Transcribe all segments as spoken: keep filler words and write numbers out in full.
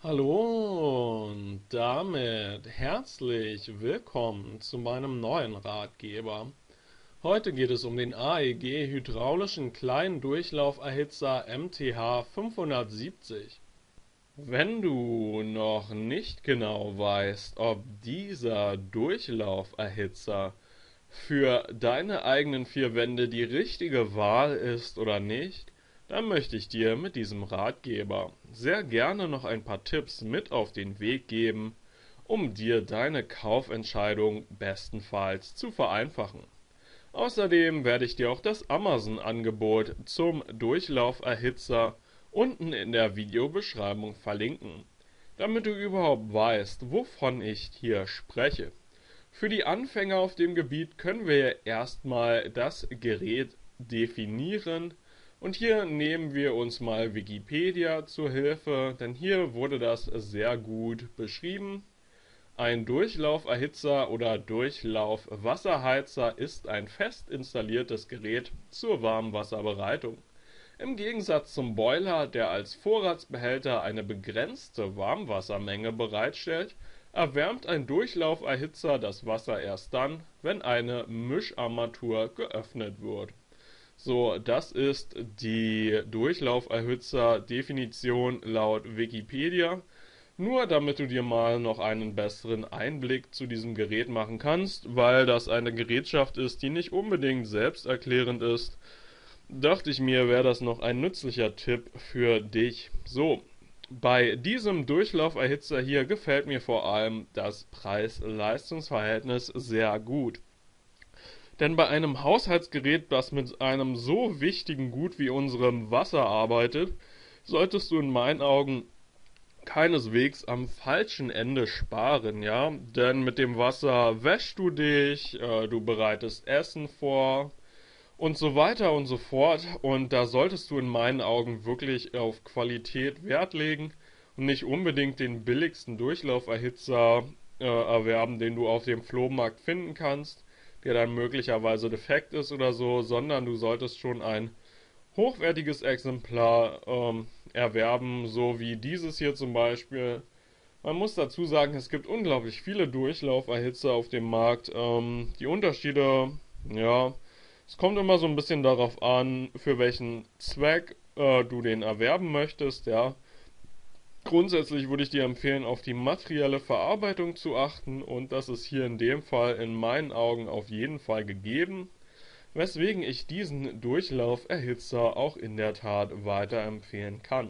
Hallo und damit herzlich willkommen zu meinem neuen Ratgeber. Heute geht es um den A E G hydraulischen Kleindurchlauferhitzer M T H fünfhundertsiebzig. Wenn du noch nicht genau weißt, ob dieser Durchlauferhitzer für deine eigenen vier Wände die richtige Wahl ist oder nicht, dann möchte ich dir mit diesem Ratgeber sehr gerne noch ein paar Tipps mit auf den Weg geben, um dir deine Kaufentscheidung bestenfalls zu vereinfachen. Außerdem werde ich dir auch das Amazon-Angebot zum Durchlauferhitzer unten in der Videobeschreibung verlinken, damit du überhaupt weißt, wovon ich hier spreche. Für die Anfänger auf dem Gebiet können wir erstmal das Gerät definieren und hier nehmen wir uns mal Wikipedia zur Hilfe, denn hier wurde das sehr gut beschrieben. Ein Durchlauferhitzer oder Durchlaufwasserheizer ist ein fest installiertes Gerät zur Warmwasserbereitung. Im Gegensatz zum Boiler, der als Vorratsbehälter eine begrenzte Warmwassermenge bereitstellt, erwärmt ein Durchlauferhitzer das Wasser erst dann, wenn eine Mischarmatur geöffnet wird. So, das ist die Durchlauferhitzer-Definition laut Wikipedia. Nur damit du dir mal noch einen besseren Einblick zu diesem Gerät machen kannst, weil das eine Gerätschaft ist, die nicht unbedingt selbsterklärend ist, dachte ich mir, wäre das noch ein nützlicher Tipp für dich. So, bei diesem Durchlauferhitzer hier gefällt mir vor allem das Preis-Leistungs-Verhältnis sehr gut. Denn bei einem Haushaltsgerät, das mit einem so wichtigen Gut wie unserem Wasser arbeitet, solltest du in meinen Augen keineswegs am falschen Ende sparen, ja? Denn mit dem Wasser wäschst du dich, äh, du bereitest Essen vor und so weiter und so fort. Und da solltest du in meinen Augen wirklich auf Qualität Wert legen und nicht unbedingt den billigsten Durchlauferhitzer äh, erwerben, den du auf dem Flohmarkt finden kannst, der dann möglicherweise defekt ist oder so, sondern du solltest schon ein hochwertiges Exemplar ähm, erwerben, so wie dieses hier zum Beispiel. Man muss dazu sagen, es gibt unglaublich viele Durchlauferhitzer auf dem Markt. Ähm, die Unterschiede, ja, es kommt immer so ein bisschen darauf an, für welchen Zweck äh, du den erwerben möchtest, ja. Grundsätzlich würde ich dir empfehlen, auf die materielle Verarbeitung zu achten und das ist hier in dem Fall in meinen Augen auf jeden Fall gegeben, weswegen ich diesen Durchlauferhitzer auch in der Tat weiterempfehlen kann.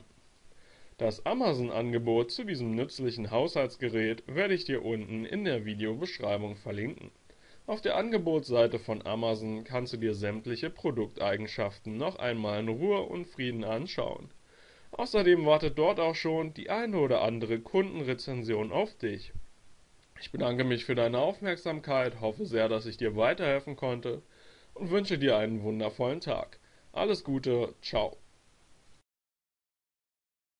Das Amazon-Angebot zu diesem nützlichen Haushaltsgerät werde ich dir unten in der Videobeschreibung verlinken. Auf der Angebotsseite von Amazon kannst du dir sämtliche Produkteigenschaften noch einmal in Ruhe und Frieden anschauen. Außerdem wartet dort auch schon die eine oder andere Kundenrezension auf dich. Ich bedanke mich für deine Aufmerksamkeit, hoffe sehr, dass ich dir weiterhelfen konnte und wünsche dir einen wundervollen Tag. Alles Gute, ciao.